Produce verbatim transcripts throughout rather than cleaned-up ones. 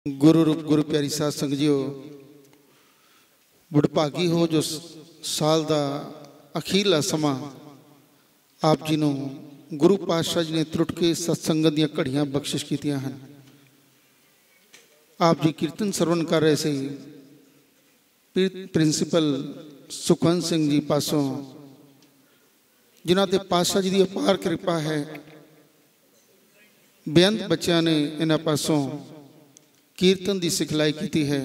गुरु रूप गुरु प्यारी साध संगत जीओ, वडभागी हो जो साल का अखीरला समा आप जी नूं गुरु पातशाह जी ने त्रुट के सत्संगत दी घड़ियां बख्शिश कीतियां हैं। आप जी कीर्तन सरवण कर रहे थे, प्रिंसीपल सुखवंत सिंह जी पासों जिन्हां ते पातशाह जी की अपार कृपा है। बेअंत बच्चों ने इन्हां पासों कीर्तन की सिखलाई की है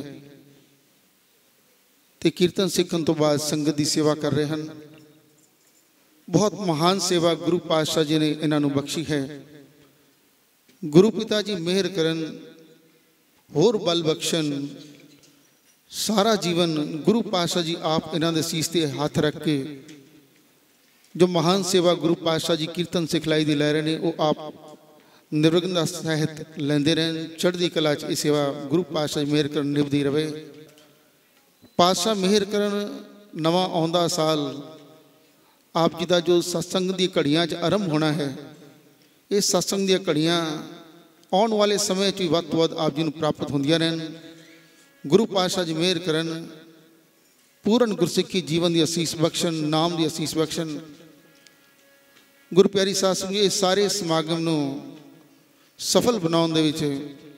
ते कीर्तन सीखने तो बाद संगत की सेवा कर रहे हैं। बहुत महान सेवा गुरु पातशाह जी ने इन्हों बख्शी है। गुरु पिता जी मेहर करन, होर बल बख्शन, सारा जीवन गुरु पातशाह जी आप इन्हों के सीस ते हाथ रख के जो महान सेवा गुरु पातशाह जी कीर्तन सिखलाई दी लै रहे हैं, वो आप निर्विघ्न सहित लेंदे रहन। चढ़दी कला च सेवा गुरु पातशाह मेहर करन निभदी रहे। पातशाह मेहर करन नवा आउंदा साल आप जी का जो सत्संग दी घड़ियां च आरंभ होना है, ये सत्संग दी घड़ियां आने वाले समय च वध तो वध आप जी नूं प्राप्त होंदियां रहन। गुरु पातशाह जी मेहर करन, पूर्ण गुरसिੱਖੀ जीवन की असीस बख्शन, नाम की असीस बख्शन। गुरु प्यारी साध संगत जी, इस सारे समागम नूं सफल बनाने दे विच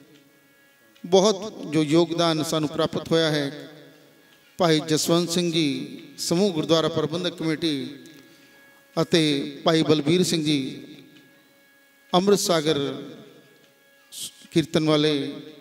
बहुत जो योगदान सानू प्राप्त होया है। भाई जसवंत सिंह जी समूह गुरुद्वारा प्रबंधक कमेटी अते भाई बलबीर सिंह जी अमृत सागर कीर्तन वाले,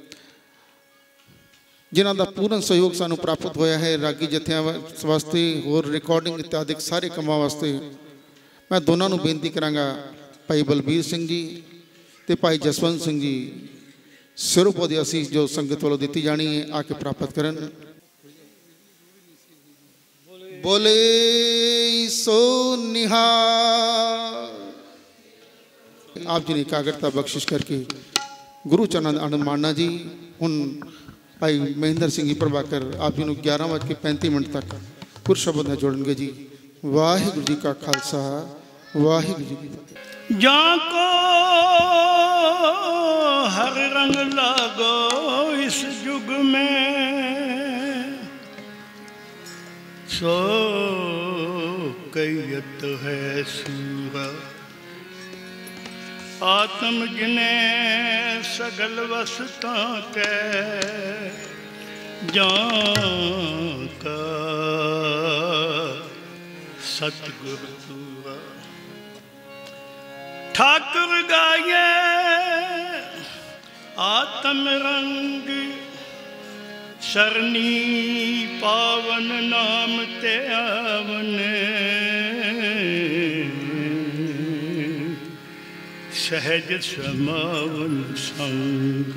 जिन्हां दा पूर्ण सहयोग सानू प्राप्त होया है। रागी जत्थियां वास्ते होर रिकॉर्डिंग इत्यादि सारे कामां वास्ते मैं दोनों नूं बेनती करांगा, भाई बलबीर सिंह जी ते भाई जसवंत सिंह जी सिरों पौधे असीस जो संगत वालों दी जानी है आके प्राप्त करन। बोले सो निहाल। आप जी ने एकाग्रता बख्शिश करके गुरु चरण आनंद मानना जी। हुण भाई महिंदर सिंह जी प्रभाकर आप जी को ग्यारह बज के पैंती मिनट तक पुर शब्द में जोड़नगे जी। वाहिगुरू जी का खालसा, वाहिगुरू जी की फतेह। जाको हर रंग लागो इस युग में, सो कैयत है सूरा। आत्म जिने सगल वसता के जान का सतगुर तूरा। ठाकुर गाये आत्म रंग, सरनी पावन नाम ते आवन। सहज समावन संग,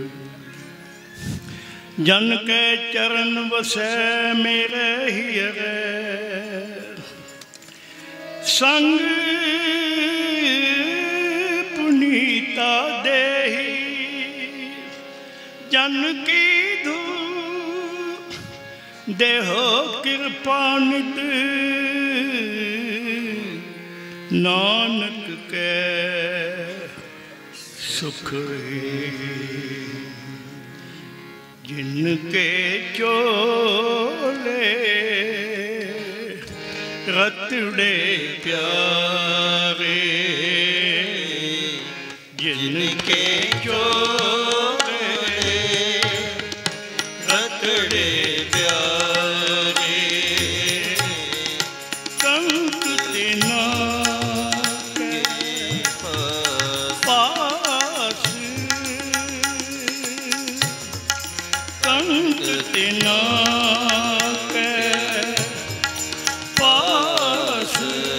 जन के चरण वसै मेरे हियरे। संग पुनीता देही, जन की धू देहो कृपानित। नानक के सुख जिनके चोले रतड़े प्यारे। जिनके चोले रतड़े प्यारे। कंक तिना के पास, कंक तिना के पास।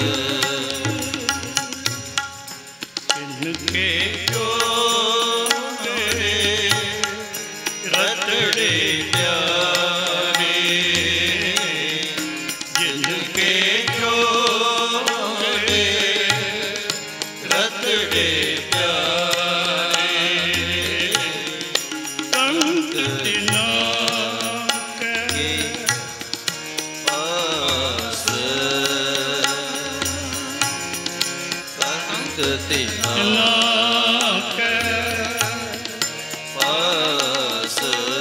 जिनके ना के पास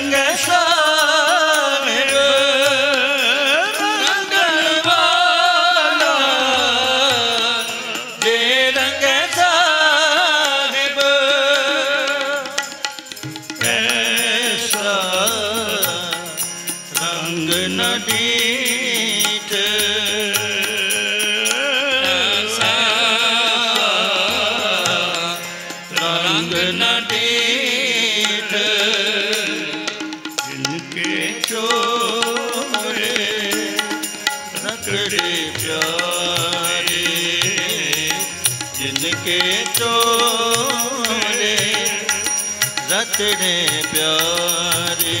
रंग साहिब रंगन वाला जे रंग साहिब ऐसा रंग न दीठ ऐसा रंग न दीठ जिनके चोरे रखड़े प्यारे जिनके चोरे रखड़े प्यारे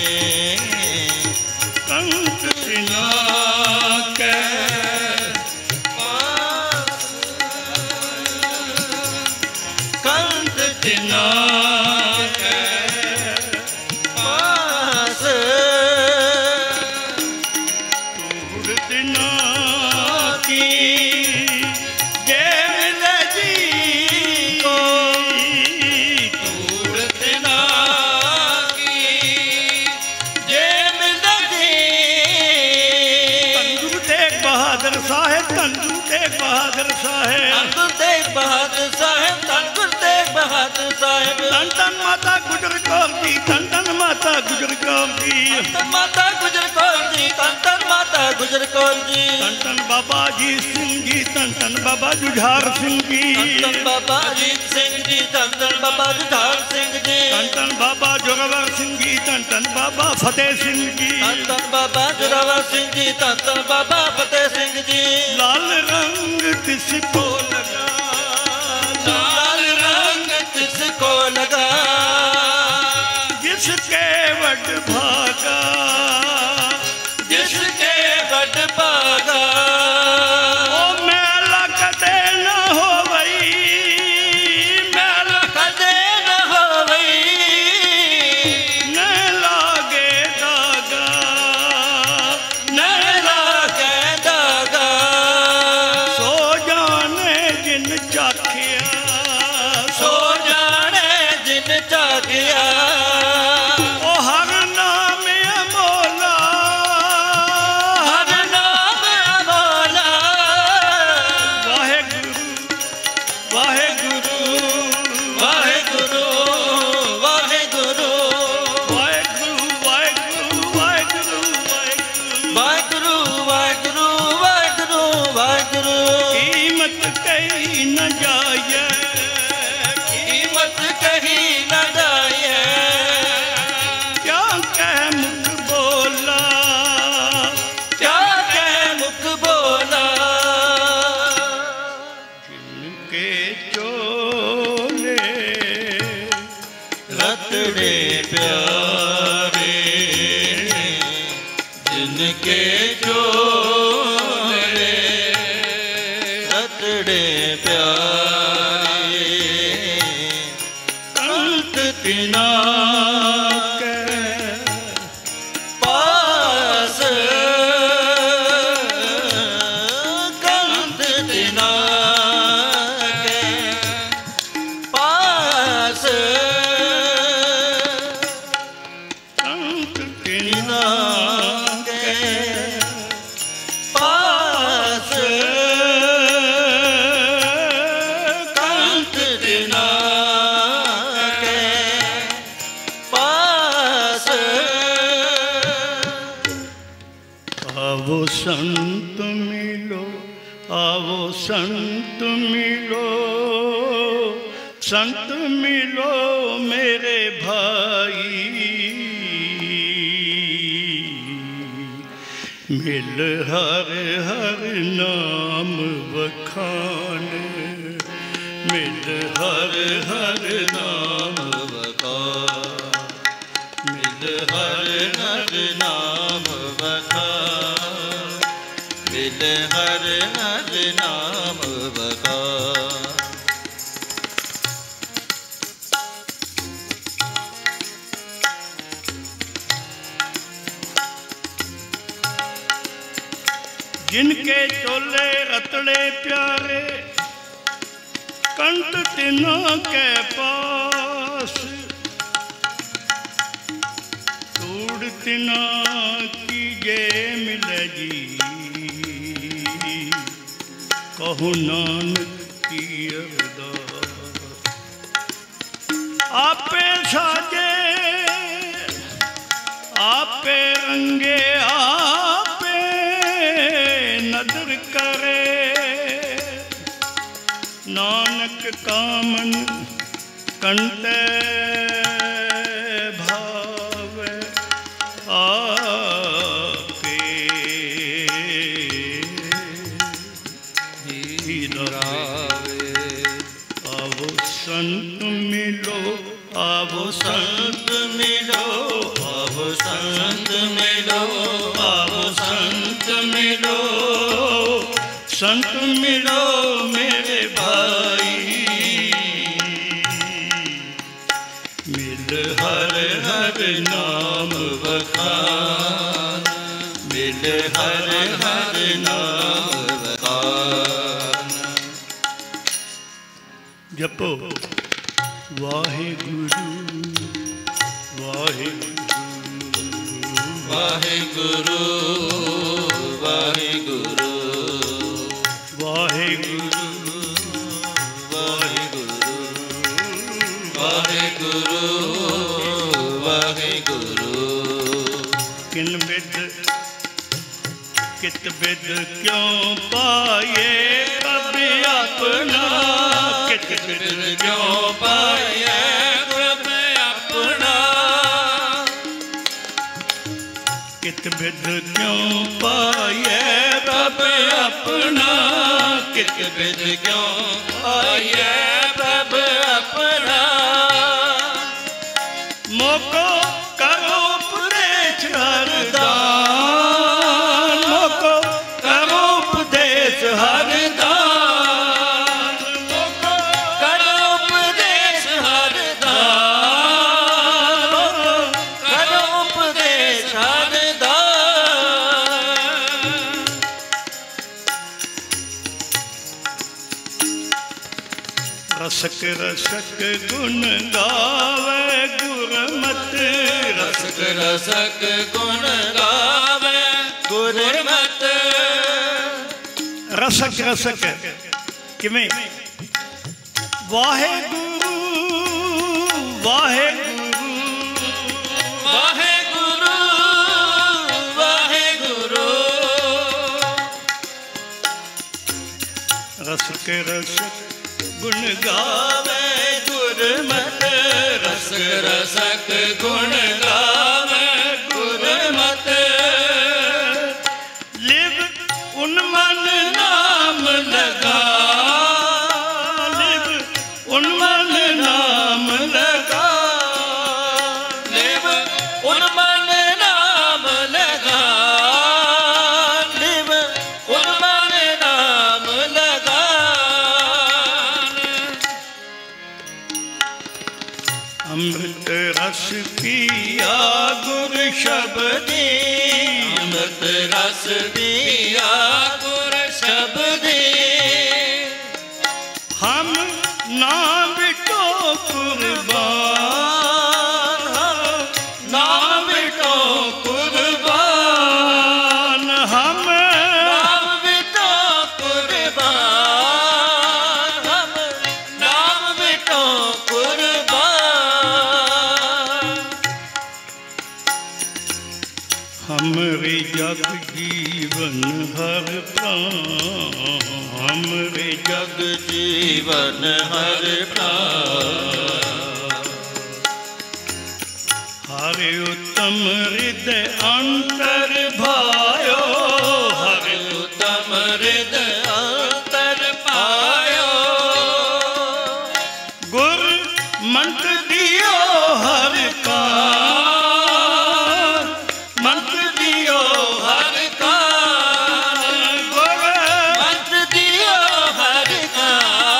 कंठ सिना के कंठ सिना के पास तूड़ दिना की जेल जी को तूड़ दिना की जेल जी गुरु तेग बहादुर साहेब धन गुरु तेग बहादुर साहेब धन गुरु तेग बहादुर साहेब धन गुरु तेग बहादुर साहेब धन धन माता गुजर कौर जी धन धन माता गुजर कौर जी धन माता गुजर कौर जी धन धन माता गुजर कौर जी धन धन बाबा जी सिंह जी धन धन बाबा जुझार सिंह जी धन धन बाबा अजीत सिंह जी धन धन बाबा जुझार सिंह जी धन धन बाबा जोरावर सिंह जी धन धन बाबा फतेह सिंह जी धन धन बाबा जोरावर सिंह जी धन धन बाबा फतेह सिंह जी लाल रंग तिसको लगा लाल रंग तिसको लगा जिसके वड भागा जिसके वड भागा ओ मेला कदे न हो वही मेला कदे न होवई न लागे दागा न लागे दागा सो जाने जिन चाखिया सो जाने जिन जागिया ओ हर नाम अमोला हर नाम अमोला वाहेगुरु वाहेगुरु वाहेगुरु वाहेगुरु वाहेगुरु वाहेगुरु वाहेगुरु वाहेगुरु वाहेगुरु वाहेगुरु वाहेगुरु कीमत कहीं न जाए कीमत कहीं न जाए क्या कह मुख बोला क्या कह मुख बोला जिनके चोले रतड़े प्यारे जिनके चोले रतड़े प्यारे कंठ तिना के पास कंठ तिना के पास कंठ तिना के पास कंठ तिना के पास आवो संत मिलो आवो संत मिलो संत मिलो मेरे भाई मिल हर हर नाम बखान मिल हर हर नाम बखान मिल हर हर नाम बखान मिल हर हर नाम बखान जिनके चोले रतड़े प्यारे कंठ तीनों के पास तू तिना की जे मिले जी, कहु नानक की अरदास। आपे साजे आपे रंगे आपे नदर करे, नानक कामन कंटे भावे आपे ही रावे। आवो संत मिलो, आवो संत मिलो, आवो संत मिलो, आवो संत मिलो, संत मिलो मेरे भाई। मिल हर हर नाम बखान, मिल हर हर नाम बखान। जपो वाहिगुरु वाहिगुरु वाहिगुरु वाहिगुरु वाहिगुरु वाहिगुरु वाहिगुरु वाहिगुरु। किन बिद कित बिद क्यों पाए कभी अपना, कित बिद क्यों पाए प्रभ अपना, कित बिद क्यों पाए प्रभ अपना, कित बिद क्यों पाए प्रभ अपना। मोको करो उपदेश हरदान, मोको करो उपदेश हरदान, मोको करो उपदेश हरदान, करो उपदेश हरदान। रसक रसक गुण गावे गुरमत, रसक रसक गुण गावे गुरमत। रसक रसक किमें वाहेगुरु वाहेगुरु वाहेगुरु वाहेगुरु। रसक रसक गुण गावे गुरमत, रसक रसक गुण गावे गुरमत। लिव उन्मन नाम लगा, लिव उन्मन नाम लगा, लिव उन्मन नाम लगा, लिव उन्मन नाम लगा। अमृत रस पिया गुर शबदी, अमृत रस पिया गुर शबदी। हम नाम को कुर्बान, नाम को कुर्बान, हम नाम को कुर्बान, हम नाम को कुर्बान। हमरे जग जीवन हर प्राण, हमरे जग जीवन हर प्राण। हरे उत्तम हृदय अंतर भायो, हरे उत्तम हृदय अंतर पायो। गुर मंत्र दियो हर का, मंत्र दियो हर का गुर मंत्र दियो हर का,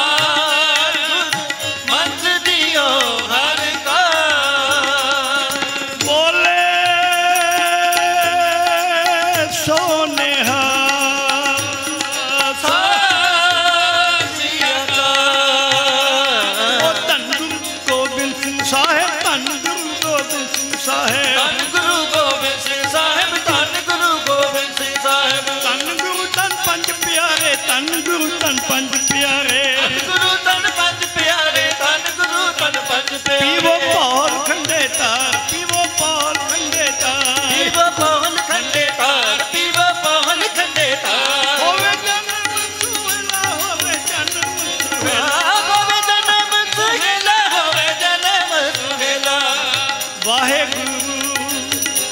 मंत्र दियो हर का। बोले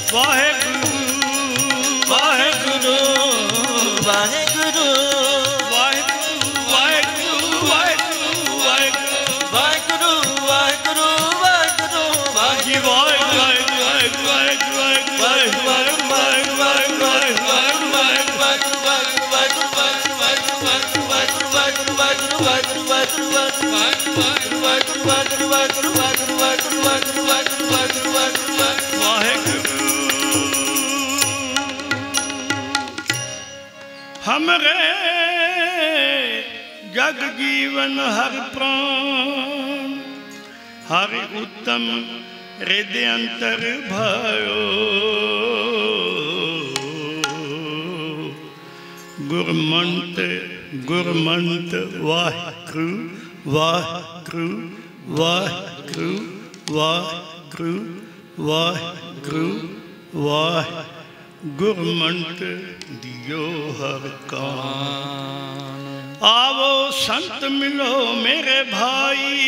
ਵਾਹਿਗੁਰੂ ਵਾਹਿਗੁਰੂ ਵਾਹਿਗੁਰੂ ਵਾਹਿਗੁਰੂ ਵਾਹਿਗੁਰੂ ਵਾਹਿਗੁਰੂ ਵਾਹਿਗੁਰੂ ਵਾਹਿਗੁਰੂ ਵਾਹਿਗੁਰੂ ਜੀ ਵਾਹਿਗੁਰੂ ਵਾਹਿਗੁਰੂ हमरे जग जीवन हर प्राण हरि उत्तम हृदय अंतर भयो गुरमंत गुरमंत वाहिगुरु वाहिगुरु वाहिगुरु वाहिगुरु वाहिगुरु वाहिगुरु गुरमंत दियो हर कान। आवो संत मिलो मेरे भाई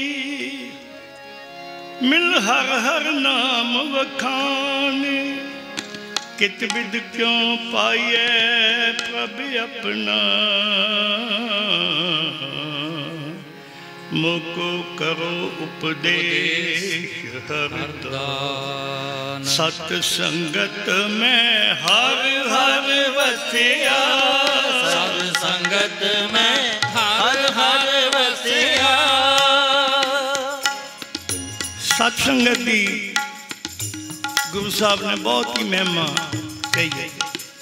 मिल हर हर नाम वखाने कित विद क्यों पाइए प्रभ अपना मोको करो उपदेश हरदान। सत संगत में हर हर वसिया सत संगत में हर हर वसिया। सत संगत दी गुरु साहब ने बहुत ही महिमा कही है।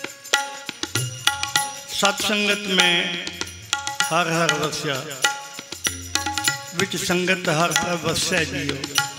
सत संगत में हर हर वसिया विच संगत हर प्रभ वसै जियो।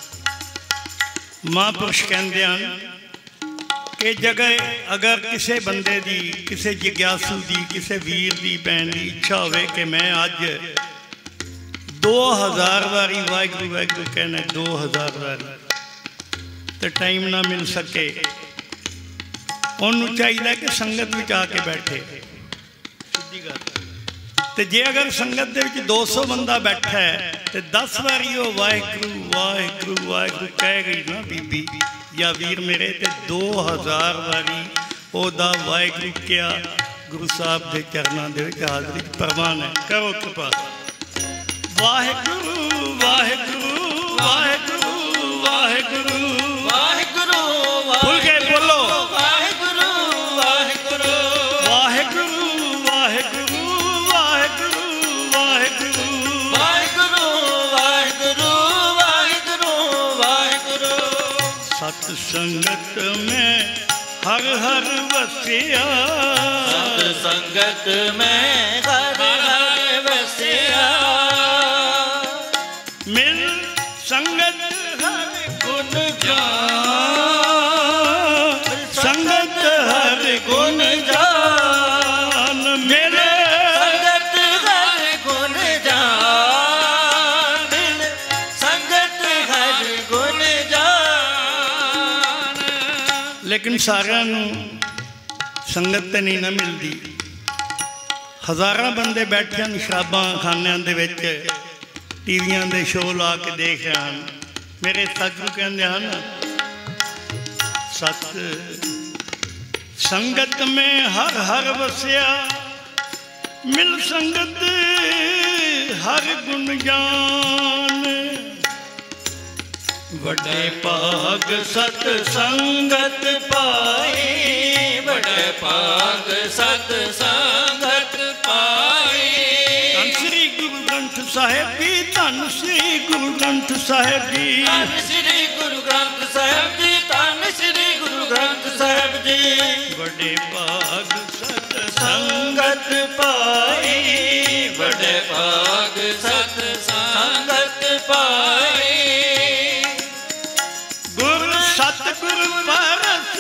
महापुरुष कहते हैं कि जगह अगर किसी बंदे की किसी जिग्यासू की किसी वीर की भैन की इच्छा हो कि मैं अज दो हज़ार वारी वाहिगुरू वाहिगुरू कहना दो हज़ार वारी तो टाइम ना मिल सके उन्होंने चाहिए कि संगत में आके बैठे। सीधी गल तो जे अगर संगत दे विच दो सौ बंदा बैठा है तो दस बारी वो वाहिगुरू वाहिगुरू वाहिगुरू कह गई ना बीबी या वीर मेरे तो दो हज़ार बारी ओदा वाहिगुरू क्या गुरु साहब के चरणों के हाजरी प्रवान है। करो कृपा वाहिगुरू वाहिगुरू वाहिगुरू वाहिगुरू वाहिगुरू खुल के बोलो वाहिगुरू वाहिगुरू वाहिगुरू वाहिगुरू वाहिगुरू वाहिगुरू वाहिगुरू वाहिगुरू वाहिगुरू वाहिगुरू। सत संगत में हर हर वसिया सत संगत में हर हर वसिया। मिल संगत हर गुण जान संगत हर गुण जान मेरे संगत हर गुण जान मिल संगत हर गुण जान। लेकिन सारिਆਂ ਨੂੰ संगत तो नहीं ना मिलती। हज़ारां बंदे बैठे हैं शराबां खानिਆਂ ਦੇ ਵਿੱਚ टीवियां दे शो ला के देख रहे हैं। मेरे सतगुरु कहते हैं सत संगत में हर हर वसिया मिल संगत हर गुण जान। वड्डे भाग सत संगत पाई बड़े भाग सत संगत पाई। धन श्री गुरु ग्रंथ साहिब जी धन श्री गुरु ग्रंथ साहिब जी धन श्री गुरु ग्रंथ साहिब जी धन श्री गुरु ग्रंथ साहिब जी। बड़े भाग सत संगत पाई बड़े भाग सत संगत पाई। गुर सतगुरु परस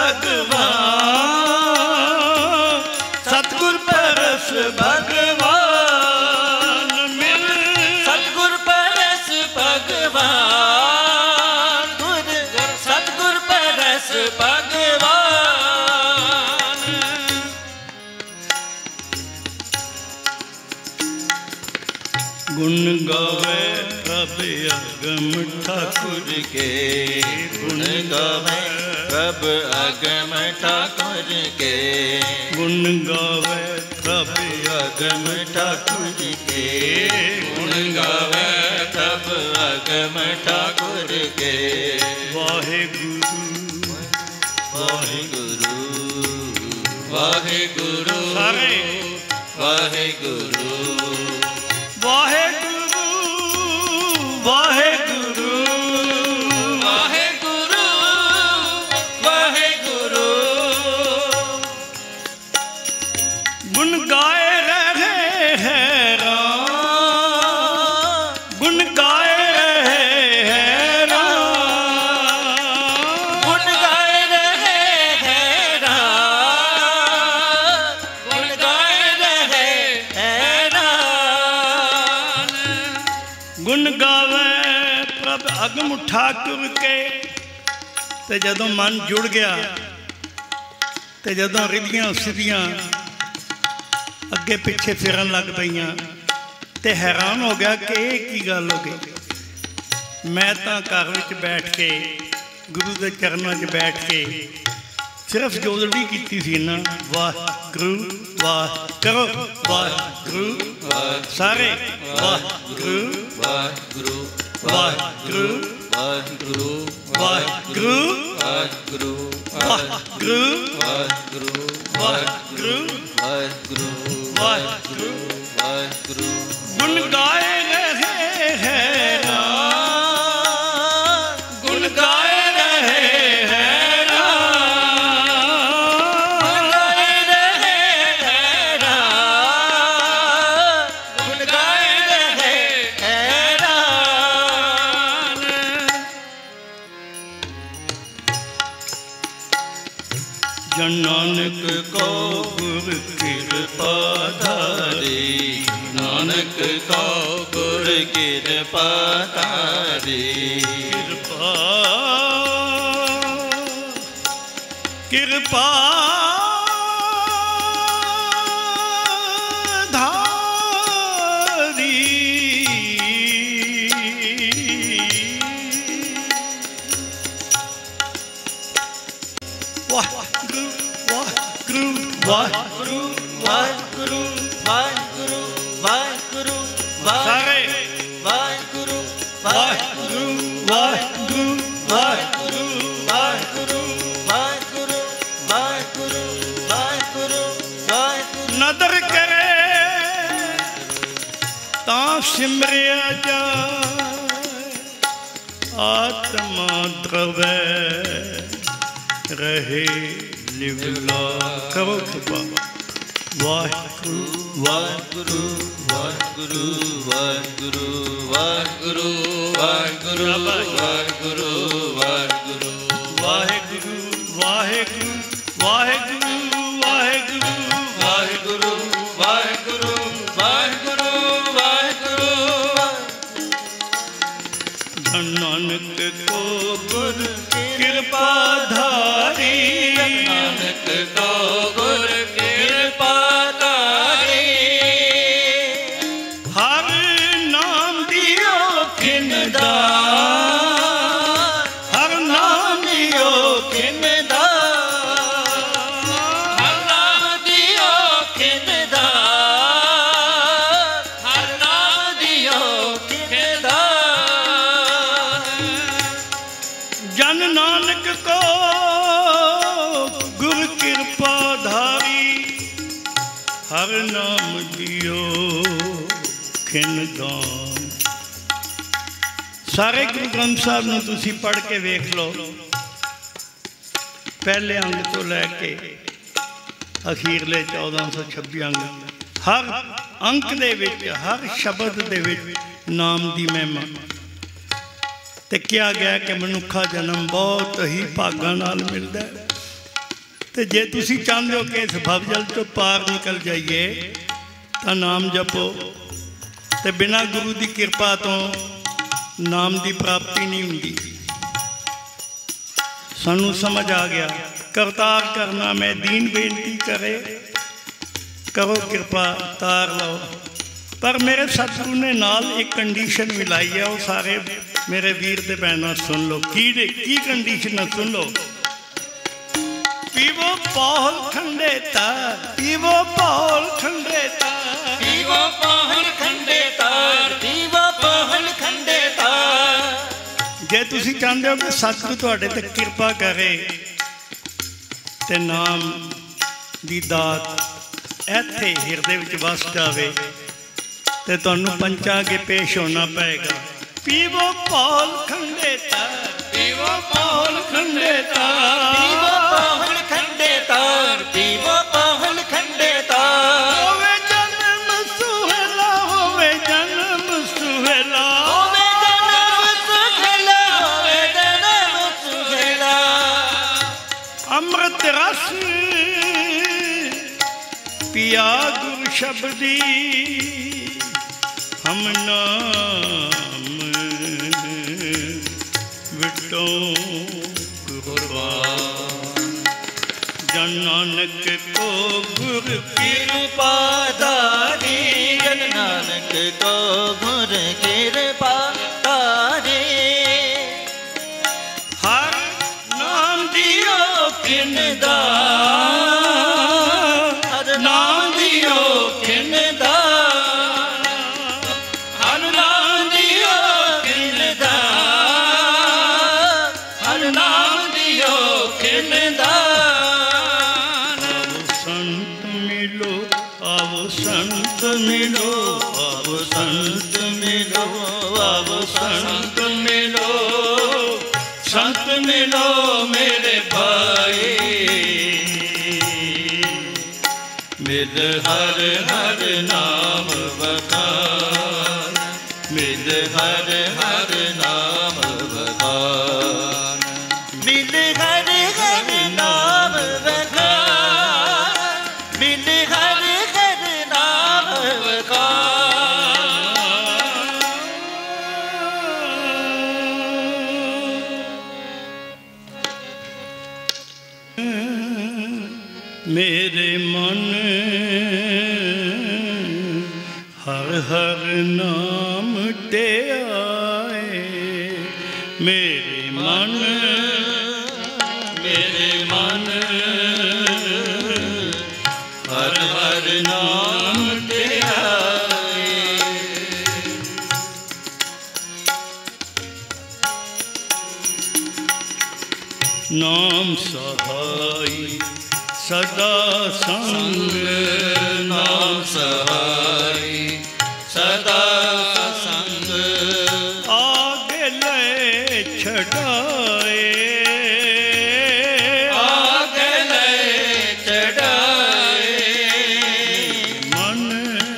भगवान सतगुर परस भगवान मिल सतगुर परस भगवान गुर सतगुर परस भगवान। गुण गावे प्रभ अगम ठाकुर के गुण गावे प्रभ अगम ठाकुर के, गुण गावे प्रभ अगम ठाकुर के, गुण गावे प्रभ अगम ठाकुर के। वाहेगुरु वाहेगुरु वाहेगुरु सारे वाहेगुरु वाहेगुरु वाहेगुरु वाहेगुरु वाहेगुरु। गुण गाए रहे हैं राम, गुण गाए रहे हैं राम, गुण गाए रहे हैं राम, गुण गाए रहे हैं राम। गुण गावे प्रभ अगम ठाकुर के। ते जदों मन जुड़ गया ते जदों रिधियां सिद्धियां अगे पिछे फिरन लग पईयां ते हैरान हो गया कि ये की गल हो गई। मैं तां घर विच बैठ के गुरु के चरणों च बैठ के सिर्फ जोदड़ी कीती सी ना, वाह गुरु वाह करो, वाह गुरु सारे, वाह गुरु वाह गुरु वाह गुरु वाह गुरु वाह गुरु वाह गुरु वाह गुरु वाह गुरु वाह गुरु वाह गुरु वाह गुरु। वाह गुरु। गुण गाए रहे हैं राम, गुण गाए रहे हैं राम, गुण गाए रहे हैं राम, गुण गाए रहे हैं राम। जन नानक को गुर कृपा धारी, नानक को गुर कृपा धारी। कृपा कृपा धारी। वाह गुरु वाह गुरु वाह गुरु वाह गुरु वाह गुरु वाह गुरु वाह सारे वाह गुरु वाह गुरु वाह गुरु वाह गुरु वाह गुरु वाह गुरु वाह गुरु वाह गुरु वाह गुरु। नदर करे तां सिमरिया जाए, आत्मा द्रवै रहे लिवला। करो कृपा वाह गुरु वाह गुरु वाह गुरु वाह गुरु वाह गुरु वाह गुरु वाह गुरु वाह गुरु वाहेगुरु वाहेगुरु वाहेगुरु वाहेगुरु वाहेगुरु वाहेगुरु वाहेगुरु वाहेगुरु। धन नानक को गुर कृपा धारी, नानक को गुर कृपा धारी। हर नाम दियो किन दान, हर नाम दियो किन दान, हर नाम दियो किन दान, हर नाम दियो किन दान। जन नानक को गुर कृपा धारी, हर नाम दियो खिन दान। सारे गुरु ग्रंथ साहब ਨੂੰ ਤੁਸੀਂ पढ़ के वेख लो, पहले अंग तो लैके अखीरले चौदह सौ छब्बी अंग, हर अंक दे विच हर शब्द दे विच नाम दी महिमा ते क्या गया कि मनुखा जन्म बहुत ही भागां नाल मिलदा है। ते जे तुसी चाहते हो कि इस भवजल तो पार निकल जाइए तो नाम जपो, ते बिना गुरु की कृपा तो नाम की प्राप्ति नहीं हुंदी। सानू समझ आ गया करतार करना मैं दीन बेनती करे, करो कृपा तार लो। पर मेरे सतगुरु ने नाल एक कंडीशन मिलाई है, वो सारे मेरे वीर दे भैनों सुन लो की की कंडीशन है, सुन लो। पीवो पौल खंडे तार, पीवो पौल खंडे तार, पीवो पौल खंडे तार, पीवो पौल खंडे तार। जे तुसी चाहते हो कि सतगुरु तुहाडे ते कृपा करे ते नाम दी दात इत्थे हिरदे विच वस जावे ते तुहानू पंचा अगे पेश होना पएगा। पीवो पौल खंडे तार, पीवो पौल खंडे तार, पीवो पौल खंडे तार, पीवो पौल खंडे तार। होवे जन्म सुहेला, होवे जन्म सुहेला, होवे जन्म सुहेला, होवे जन्म सुहेला। अमृत रस पिया गुरु शब्दी, हम नाम विटो कुर्बान। जन नानक को गुरु कृपा दारी, जन नानक को गुरु कृपा दारी। हर नाम दियो किन दा, हर नाम दियो किन दा, हर नाम दियो किन दा, हर नाम दियो किन दा। संत मिलो, आओ संत मिलो, आओ संत मिलो, आओ संत मिलो, संत मिलो मेरे भाई। मिल हर हर नाम बखान, मिल हर हर नाम बखान, मिल हर हर नाम बखान, मिल हर हर नाम बखान। मेरे मन हर हर नाम ते आए, मेरे मन, मेरे मन हर हर नाम ते आए। नाम सहाय सदा संग, नाम सहाय सदा संग, आगे ले छड़ाए, आगे ले चढ़ाए। मन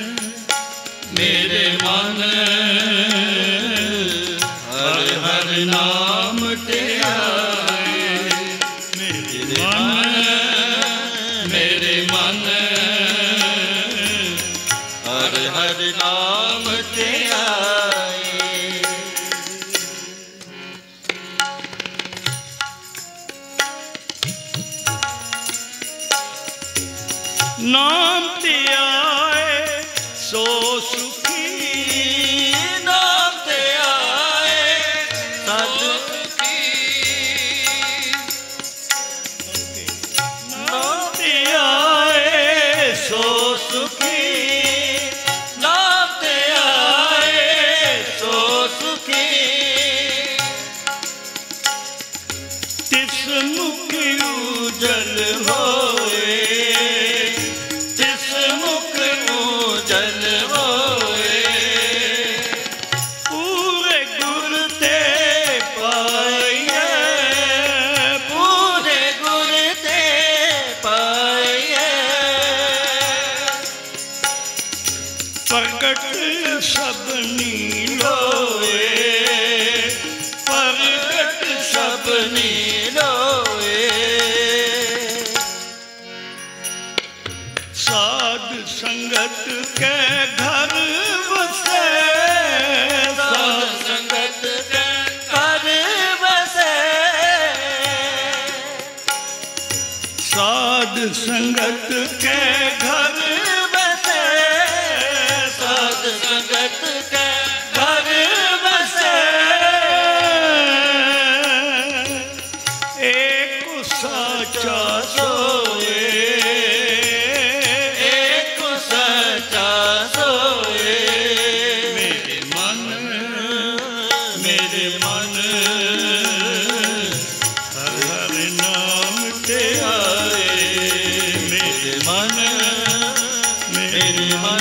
मेरे मन हर हर नाम ते आए, मेरे मन, मेरे मन हर हर नाम ते आए। नाम ते आए सो सुखी, नाम ते आए सदुखी, नाम ते आए सो सुखी, नाम ते आए सो सुखी। तिस मुख उजल होए, तिस मुख उजल होए, पूरे गुर ते पाइए, पूरे गुर ते पाइए। प्रगट सबनी लोए, प्रगट सबनी लोए। साध संगत के घर बसे, साध संगत के घर बसे, साध संगत के घर बसे, साध संगत के घर बसे। एक सा साचा सोए, एक सच्चा सोए। मेरे मन मेरे मन हर हर नाम ते आए, मेरे मन मेरे मन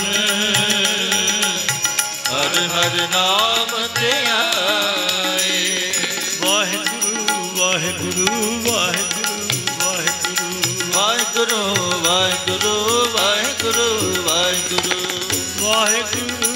हर हर नाम ते आए। वाहिगुरु वाहिगुरु वाहिगुरु वाहिगुरु वाहिगुरु वाहिगुरु वाहिगुरु वाहिगुरु वाहिगुरु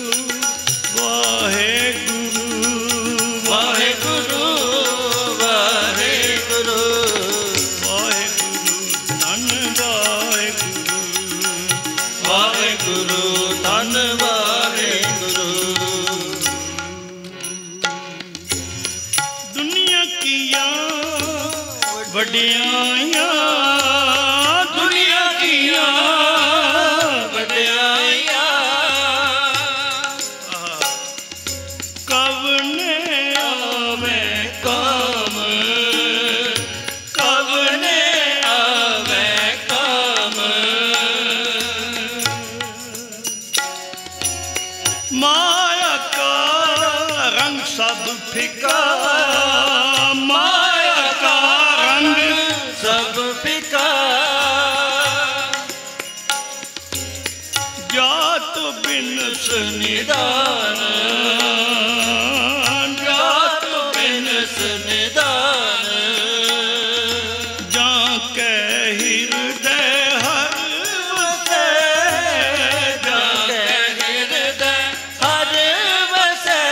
वाहिगुरु वाहिगुरु वाहिगुरु वाहिगुरु धन वाहिगुरु वाहिगुरु धन वाहिगुरु। दुनिया किया वड्याइयां, दुनिया किया वड्याइयां, कब ने आवे काम, कब ने आवे काम। माया का रंग सब फिका, माया का रंग सब फिका, जात बिन निदान, जात बिन निदान। जा के हृदय हर वसे, जाके हृदय हर वसे।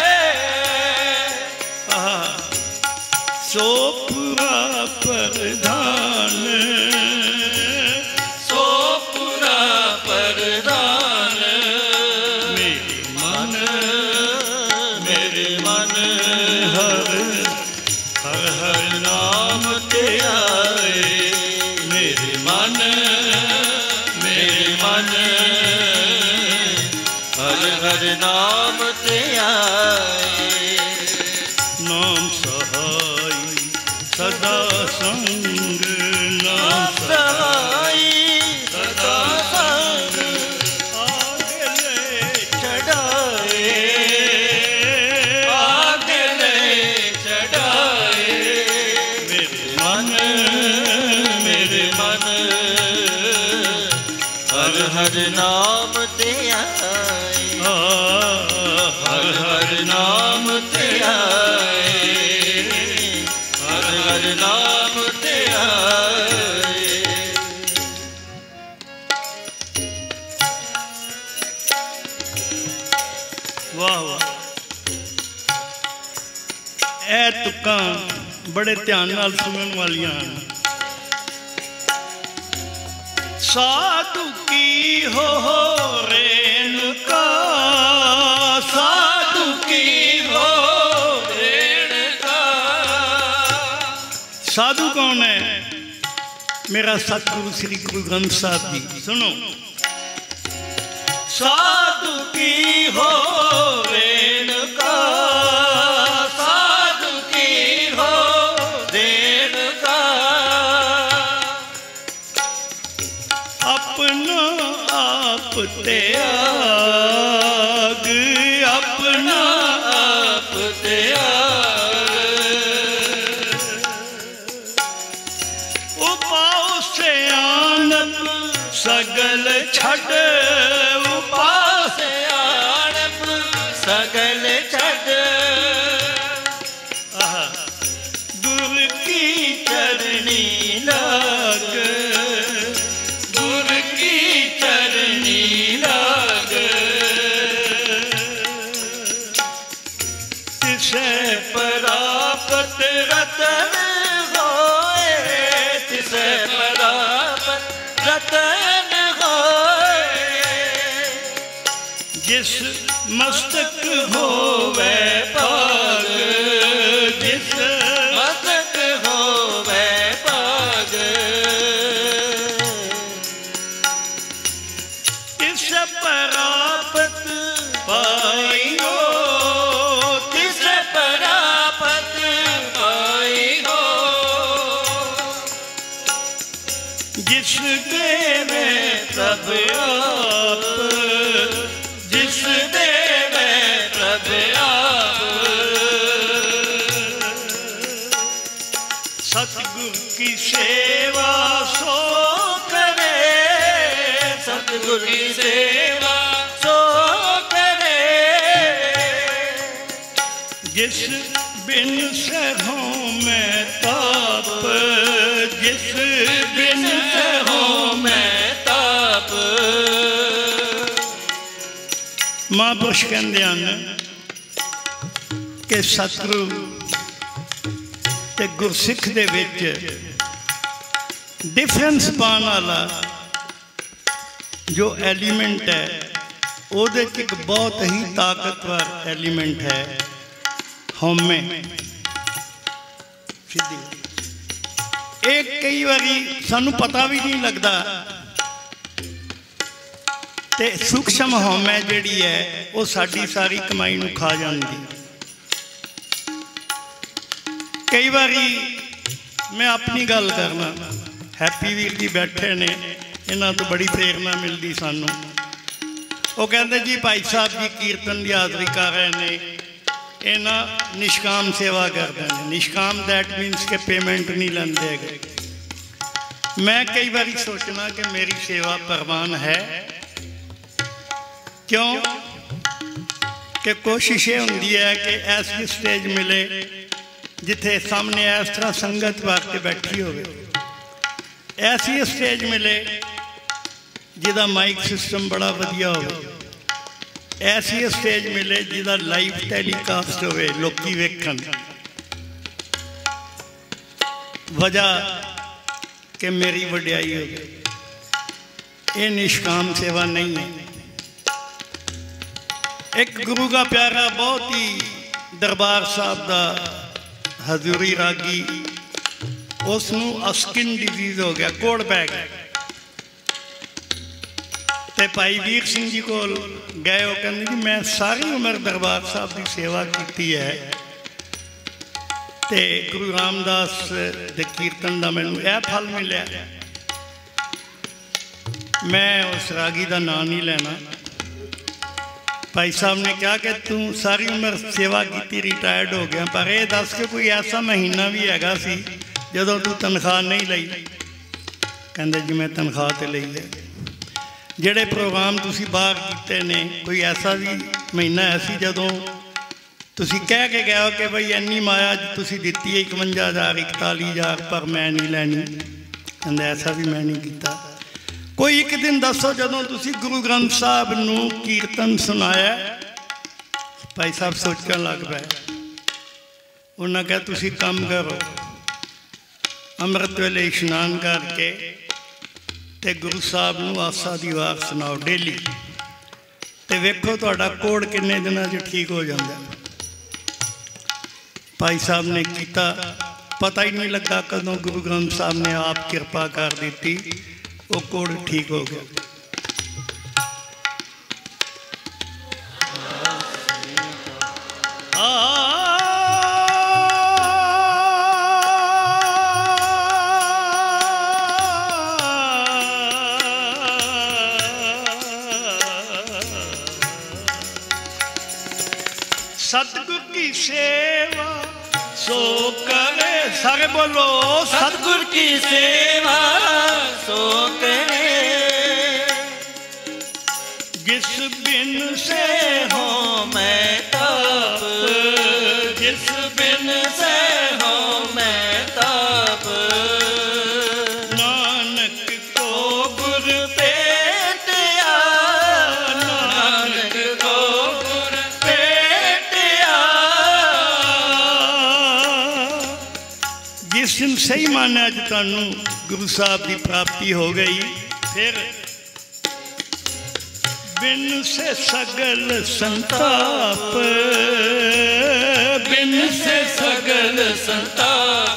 सो पूरा प्रधान, सो पूरा प्रधान। मेरे मन मेरे मन हर हर हर नाम ते आए, मेरे मन मेरे मन हर हर नाम ते आए। नाम सहाय सदा संग, नाम सहाय सदा संग, आगे ले चढ़ाए आगे ले चढ़ाए। मेरे मन मेरे मन हर हर नाम ते आए, हर हर नाम ते आए, हर हर नाम ते आए। वाह वाह। ए तुकां बड़े ध्यान नाल सुनन वालियां ਹਨ। साधु की हो रेणुका, साधु की हो रेणुका। साधु कौन है? मेरा सतगुरु श्री गुरु ग्रंथ साहब जी। सुनो, साधु की हो रेणुका, साधु की हो रेणुका। अपना आप त्याग, अपना आप त्याग। उपाओ से आनंद सगल छड़, उपास आड़प सगल छड़। गुरु की चरणी लाग, गुरु की चरणी लाग। तिसे परापत रतन होए, तिसे परापत रतन होए। जिस मस्तक होवे पाग, जिस मस्तक होवे पाग। तिस परापत पाइयो, तिस परापत पाई हो। जिस देवे प्रभ आप, जिस देवे प्रभ आप। सतगुर की सेवा सो करे, सतगुर की सेवा सो करे। जिस बिन सहूं मैं ताप, जिस बिन सहूं मैं ताप। महापुरुष कहते हैं कि सतगुरु ते गुरसिख दे विच डिफरेंस पाने वाला जो एलीमेंट है ਉਹਦੇ ਚ एक बहुत ही ताकतवर एलीमेंट है हौमे। एक कई बारी सानू पता भी नहीं लगता ते सूक्ष्म हौमे जिहड़ी है वो साडी सारी कमाई नू खा जाती। कई बारी मैं अपनी गल करना, हैप्पी वीर जी बैठे ने, इन्हां तो बड़ी प्रेरणा मिलती सानू। वो कहते जी भाई साहब जी कीर्तन की हाज़री कर रहे हैं, इन्हां निष्काम सेवा करते हैं। निष्काम दैट मीनस के पेमेंट नहीं लेंदे गए। मैं कई बार सोचना कि मेरी सेवा प्रवान है, क्यों कि कोशिश ये होंदी है कि ऐसी स्टेज मिले जिथे सामने इस तरह संगत वास्ते बैठी हो, ऐसी स्टेज मिले जिदा माइक सिस्टम बड़ा वधिया हो, ऐसी स्टेज मिले जिदा लाइव टैलीकास्ट होवे, लोकी वेखन। वजह कि मेरी वड्याई हो गई। ये निष्काम सेवा नहीं है। एक गुरु का प्यारा बहुत ही दरबार साहब का हजूरी रागी, उसनू अस्किन डिजीज हो गया, कोड़ पै गया। तो भाई वीर सिंह जी को गए, वो कहते जी मैं सारी उम्र दरबार साहब की सेवा की है, तो गुरु रामदास के कीर्तन का मैनू यह फल मिले। मैं उस रागी का नाम नहीं लेना। भाई साहब ने कहा कि तू सारी उम्र सेवा की, रिटायर्ड हो गया, पर यह दस के कोई ऐसा महीना भी हैगा सी जदों तू तनख्वाह नहीं लई? कहते जी मैं तनख्वाह तो लई है। ਜਿਹੜੇ प्रोग्राम तुसी बाहर किए ने, कोई ऐसा भी महीना ऐसी जदों तुसी कह के गए हो कि भाई इन्नी माया तुसी दिती है इकवंजा हज़ार इकताली हज़ार पर मैं नहीं लैनी? कहते ऐसा भी मैं नहीं किया। कोई एक दिन दसो जदों तुसी गुरु ग्रंथ साहब नू कीर्तन सुनाया, भाई साहब सोचन लग पे। उन्हें कहा तुसी काम करो, अमृत वेले इशनान करके ते गुरु साहब नू आसा दी वार सुनाओ डेली, ते वेखो तुहाडा कोड़ किन्ने दिनां च ठीक हो जाता। भाई साहब ने किया, पता ही नहीं लगा कदों गुरु ग्रंथ साहब ने आप कृपा कर दी, वो कोड़ ठीक हो गया। सतगुर की सेवा सो करे, सारे बोलो सतगुर की सेवा सो करे। जिस बिन से हो मैं ताप, जिस बिन से हो मैं ताप। नानक को गुर पेटिया, नानक को गुर पेटिया। जिस दिन सही माना अज तुहानू गुरु साहब की प्राप्ति हो गई, फिर बिन से सगल संताप, बिन से सगल संताप।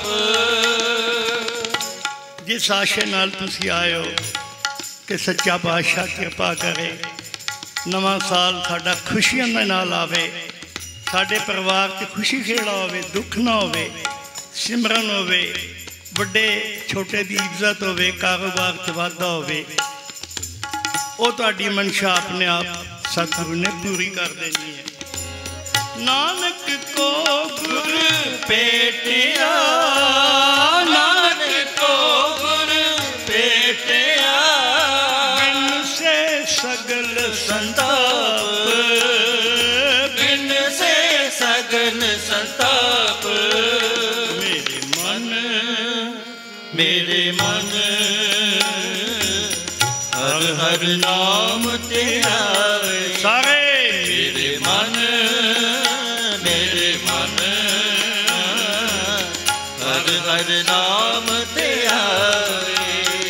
जिस आशे नाल तुसी आए हो कि सच्चा पातशाह कृपा करे, नवा साल साडा खुशियां दे नाल आवे, साडे परिवार च खुशी खेड़ा होवे, दुख ना होवे, सिमरन होवे, ਵੱਡੇ ਛੋਟੇ ਦੀ ਇੱਜ਼ਤ ਹੋਵੇ, ਕਾਰੋਬਾਰ 'ਚ ਵਾਧਾ ਹੋਵੇ, ਉਹ ਤੁਹਾਡੀ ਮਨਸ਼ਾ ਆਪਣੇ ਆਪ ਸਤਿਗੁਰੂ ਨੇ ਪੂਰੀ ਕਰ ਦੇਣੀ ਹੈ। ਨਾਨਕ ਕੋ ਗੁਰ ਭੇਟਿਆ, ਨਾਨਕ ਕੋ ਗੁਰ ਭੇਟਿਆ, ਬਿਨ ਸੇ ਸਗਲ ਸੰਤਾਪ, ਬਿਨ ਸੇ ਸਗਲ ਸੰਤਾਪ। ਮੇਰੇ ਮਨ, ਮੇਰੇ ਮਨ ਹਰ ਹਰ ਨਾਮ ਧਿਆਏ। ਸਾਰੇ ਮੇਰੇ ਮਨ, ਮੇਰੇ ਮਨ ਹਰ ਹਰ ਨਾਮ ਧਿਆਏ।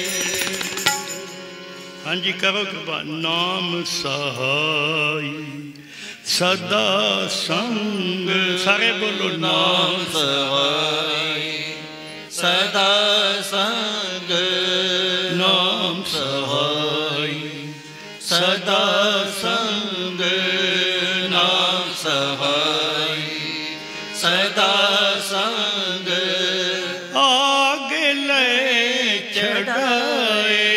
ਹਾਂਜੀ ਕਰੋ ਕਿਰਪਾ। ਨਾਮ ਸਹਾਈ ਸਦਾ ਸੰਗ, ਸਾਰੇ ਬੋਲੋ ਨਾਮ ਸਹਾਈ ਸਦਾ ਸੰਗ, ਨਾਮ ਸਹਾਈ ਸਦਾ ਸੰਗ, ਨਾਮ ਸਹਾਈ ਸਦਾ ਸੰਗ। ਆਗੇ ਲੈ ਚੜਾਏ,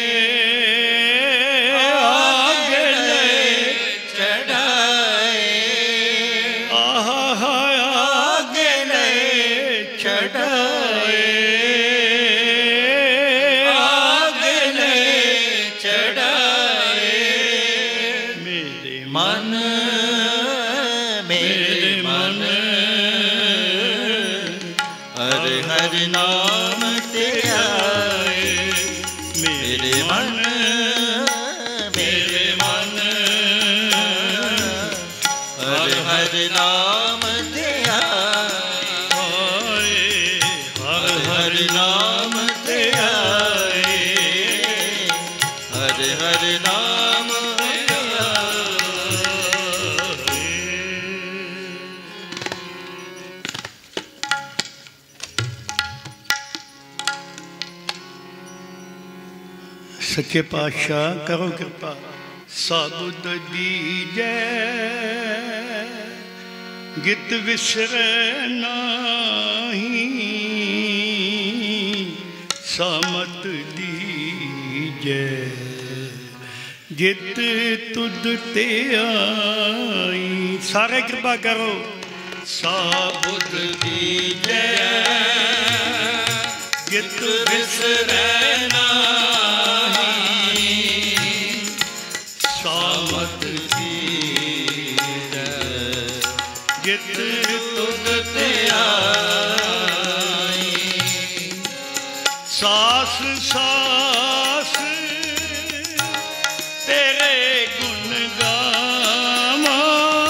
ਆਗੇ ਲੈ ਚੜਾਏ, ਆਹ ਆਗੇ ਲੈ ਚੜਾਏ, ਆਗੇ ਲੈ ਚੜਾਏ। ਮੇਰੇ ਮਨ, ਮੇਰੇ ਮਨ ਹਰ ਹਰ ਨਾਮ ਧਿਆਏ। ਮੇਰੇ ਮਨ, ਮੇਰੇ ਮਨ ਹਰ ਹਰ ਨਾਮ ਧਿਆਏ, ਹਰ ਹਰ ਨਾਮ ਧਿਆਏ, ਹਰ ਹਰ ਨਾਮ ਧਿਆਏ। ਸੱਚੇ ਪਾਤਸ਼ਾਹ ਕਰੋ ਕਿਰਪਾ। ਸਾਬੁਦ ਦੀਜੈ ਗਿਤ ਵਿਸਰੈ ਨਾਹੀ, ਸਾਮਤ ਦੀਜੈ ਜਿਤ ਤੁਧ ਤੇ ਆਈ। ਸਾਰੇ ਕਿਰਪਾ ਕਰੋ। ਸਾਬੁਦ ਦੀਜੈ ਗਿਤ ਵਿਸਰੈ ਨਾਹੀ, ਸਾਮਤ ਦੀਜੈ ਜਿਤ ਤੁਧ ਤੇ ਆਈ। ਸਾਸ ਸਾਸ ਤੇਰੇ ਗੁਣ ਗਾਵਾਂ,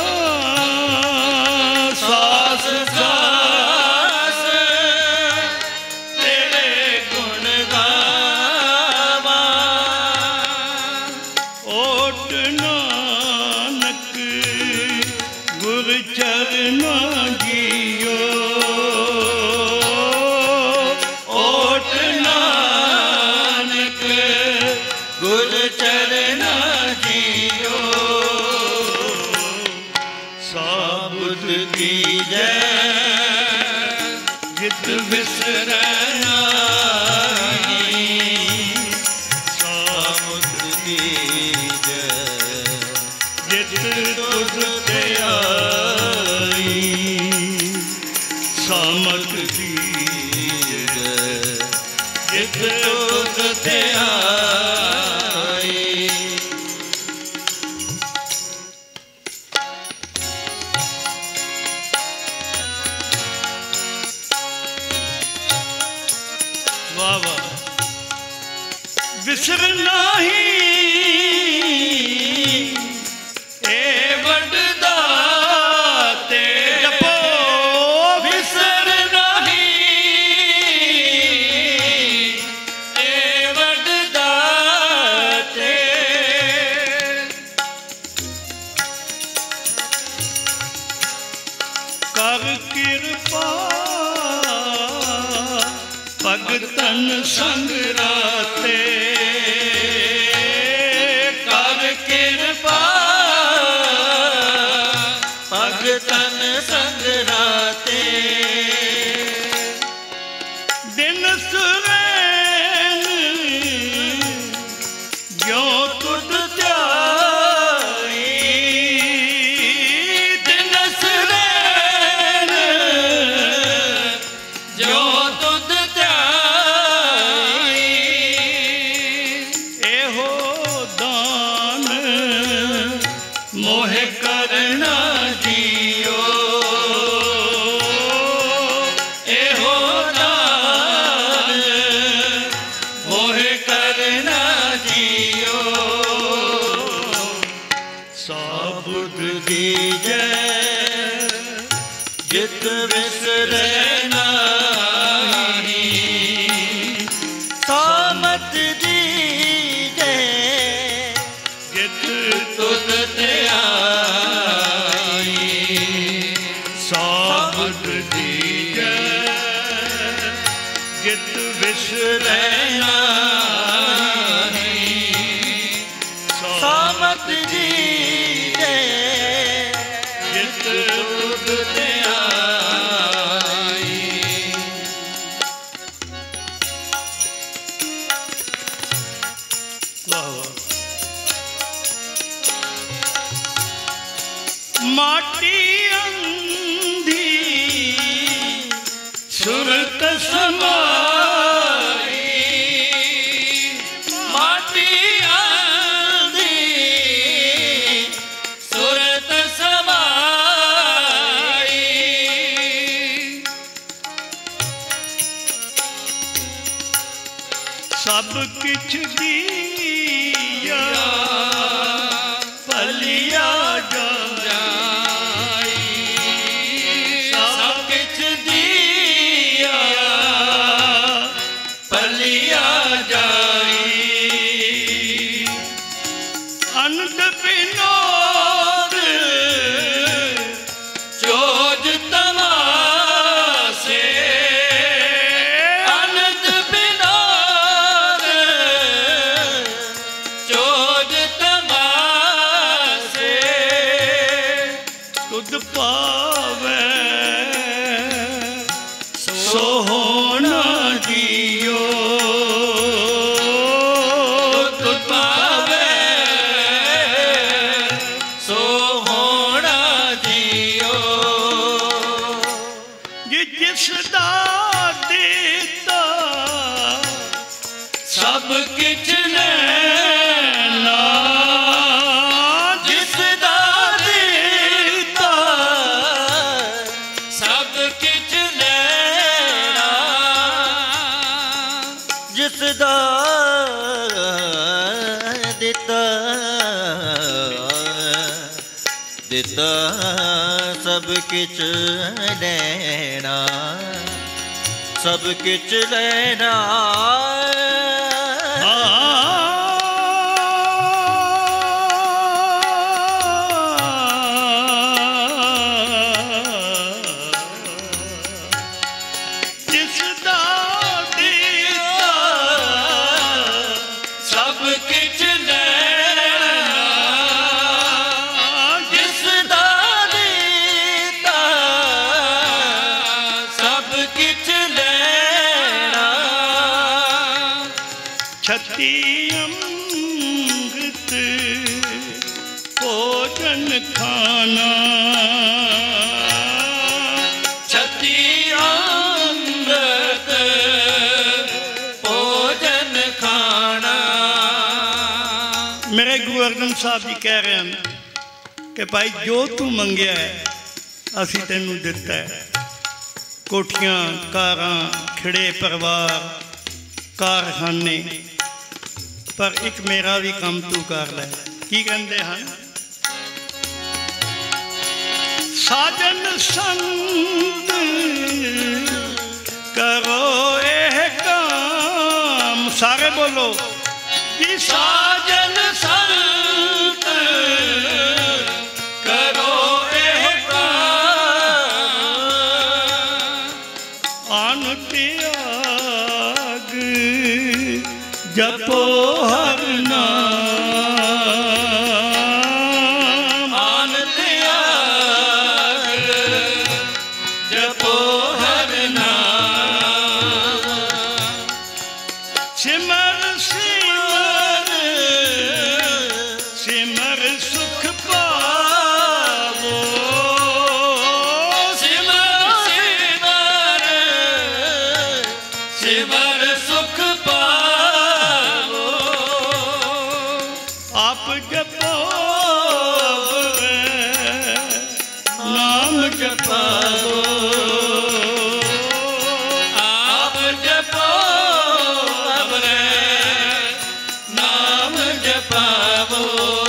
ਸਾਸ ਸਾਸ ਤੇਰੇ ਗੁਣ ਗਾਵਾਂ। ਓਟ ਨਾਨਕ ਗੁਰ ਚਰਨਾਂ ਜੀਓ, ਓਟ ਨਾਨਕ ਗੁਰ ਚਰਨਾਂ ਜੀਓ। ਸਾਬੁਦ ਦੀਜੈ ਜਿਤ ਵਿਸਰੈ ਨਾਹੀ, ਸਾਬੁਦ ਦੀਜੈ ਜਿਤ ਤੁਧ ਤੇ ਆਈ। ਸਾਮਤ ਦੀਜੈ ਜਿਤ ਤੁਧ ਤੇ ਆਈ। ਵਾਹ ਵਾਹ। ਵਿਸਰ ਨਾਹੀ ਏ ਵੱਡਦਾ ਤੇ ਜਪੋ, ਵਿਸਰ ਨਾਹੀ ਏ ਵੱਡਦਾ ਤੇ। ਕਰ ਕਿਰਪਾ ਭਗਤਨ ਸੰਗ ਰਾਤੇ, ਕਰ ਕਿਰਪਾ ਭਗਤਨ ਸੰਗ ਰਾਤੇ। ਦਿਨ वाह वाह। माटी अंधी सुरत समाई, माटी अंधी सुरत समाई, सब किछ दिया भलिया जाई, सब किछ दिया भलिया जाई, अनंत विनोद चोज तमाशे, अनंत विनोद चोज तमाशे, तुद पावे सोहना जियो, तुद पावे सोहना जियो, ये जिसदा देता सब किछ लेना, जिसदा देता सब किछ लेना, जिसदा दिता दिता सब किछ लेना, सब किछ लेना, जिसदा देता सब किछ लेना, जिसदा देता सब किछ लेना, छती अमृत भोजन खाना, छती अमृत भोजन खाना। मेरे गुरु अर्जन साहब जी कह रहे हैं कि भाई जो तू मंगया है असी तेनू दिता है, कोठियां कारां खिड़े परिवार कारखाने, पर एक मेरा भी काम तू कर ले। की कहते हैं? साजन संग करो एह काम, सारे बोलो जी साजन संत करो एह काम, आन त्याग जपो हर नाम, आन त्याग जपो हर नाम, सिमर सिमर सिमर सुख पावो, सिमर सिमर सिमर सुख पावो, आप जपो नाम जपावो, आप जपो अबरे नाम जपावो,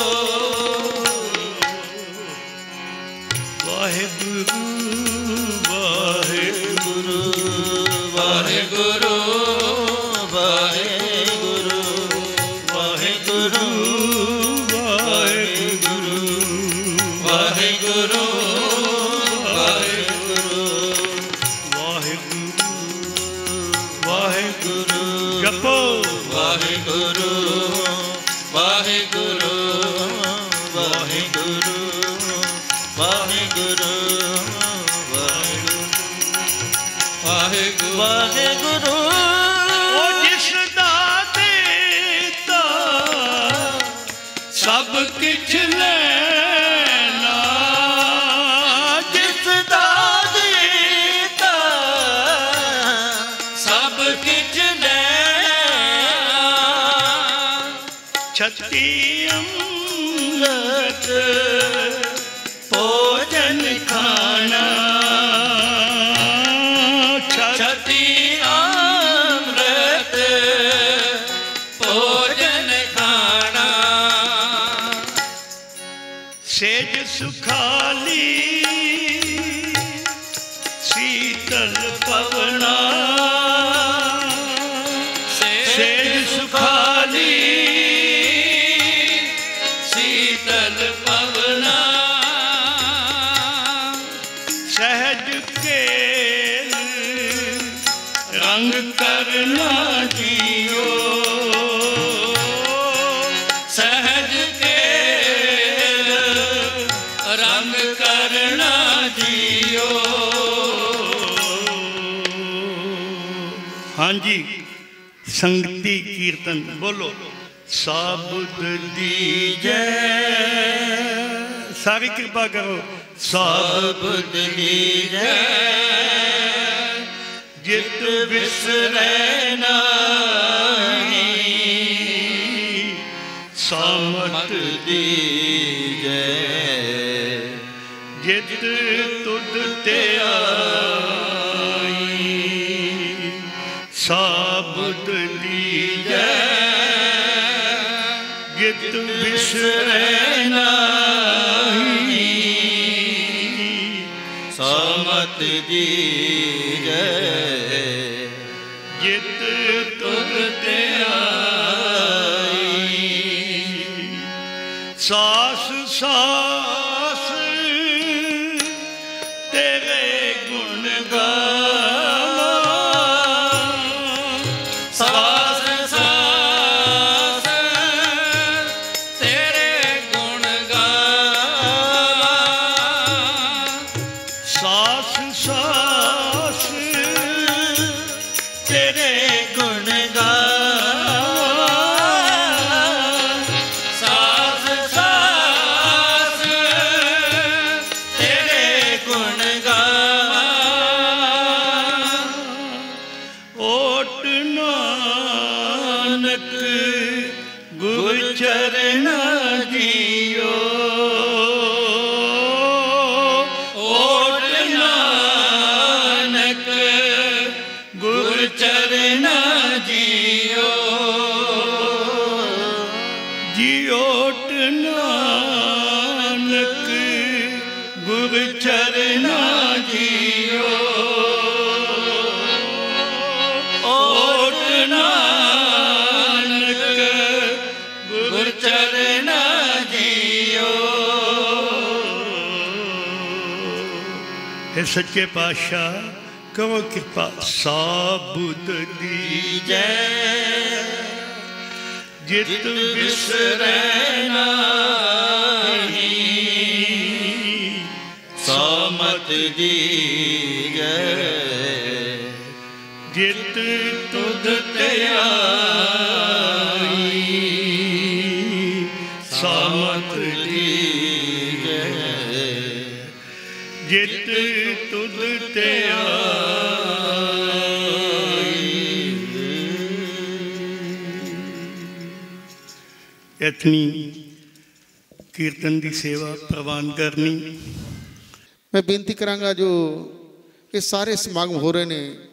वाहेगुरु वाहेगुरु वाहेगुरु वाहेगुरु वाहेगुरु वाहेगुरु वाहेगुरु वाहेगुरु वाहेगुरु वाहेगुरु जपो वाहेगुरु वाहेगुरु वाहेगुरु वाहेगुरु वाहेगुरु वाहेगुरु ओ जिसदा देता किछ लैना जिस दा दीता सब किछ छठी अमृत भोजन खाना छठी अमृत भोजन खाना सेज सुखाली शीतल पवना सेज सुखाली शीतल पवना सहज के रंग करना जियो सहज के रंग करना जियो। हाँ जी संगति कीर्तन बोलो साबुद दीजै सारी कृपा करो साबुद दीजै जित बिसरै नाहीं सामत दीजै जित तुद ते आई साबुद दीजै जित बिसरै नाहीं सामत दीजै जित तुद ते आई सास सास तेरे गुण गावा सास सास तेरे गुण गावा सास सास तेरे गुण गावा सास सास तेरे गुण गावा ओट नानक गुर चरना जियो ओट नानक गुर चरना जियो जियोट नानक गुर चरना जियो ओट नानक गुर चरना जियो। हे सच्चे पातशाह करो कृपा साबुद दीजै जित बिसरै नाहीं सामत दीजै जित तुद ते आई सामत दीजै जित तुद ते इतनी कीर्तन की सेवा प्रवान करनी। मैं बेनती करांगा जो ये सारे समागम हो रहे हैं